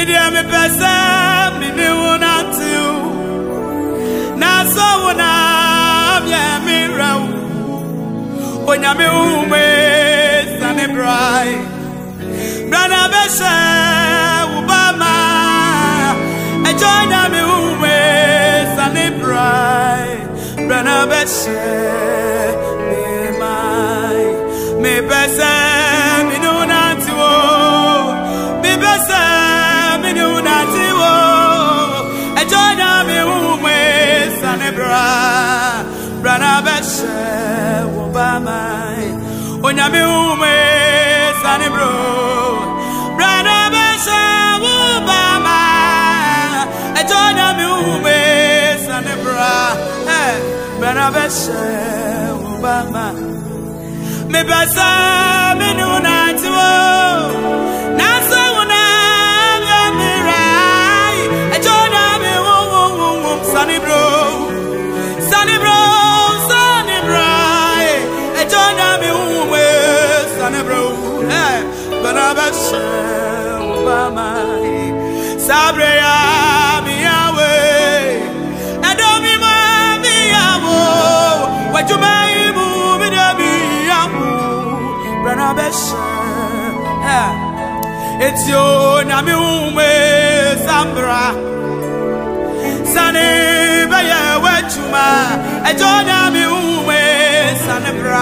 Media me pesa me ne wona tu na so wona bia me raw onya me ume sane brai brana besha ubama e joina me ume sane brai brana besha me mai me pesa me no na tu me pesa Brana beshe Obama Onyame ume sane bro Brana beshe Obama Onyame ume sane bra Brana beshe Obama Me besa me nuna tiwo Nasa una me rai Onyame sane bro Sunny bro, Ejona mi uwe, sunny bro, Banabashe, Obama, Sabrea mi awe, Nadomi ma mi awo, Wajumai mu mi mi awo, Banabashe, Etiona mi uwe, Sambra, Sunny. Wechuma, Ejona mi uwe sanebra.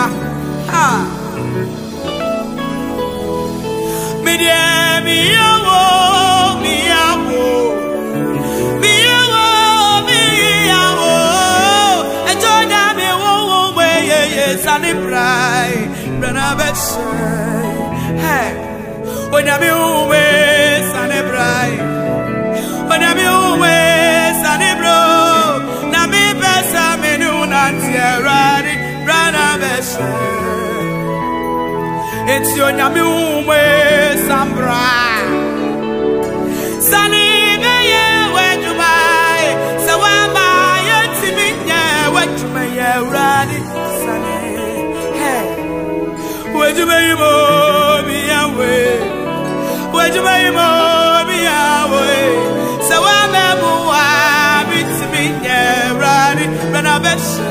Mi yawo, Ejona mi uwe sanebra. Brana beshe, hey, onya mi uwe sanebra, onya mi uwe sanebro. It's your Namume Sambra Sunny Baye, where do my Sawama Yatimina, what to my radi Sunny? Hey, where do my be away? Where do my be away? Sawama Mua, it's me, radi, run a best.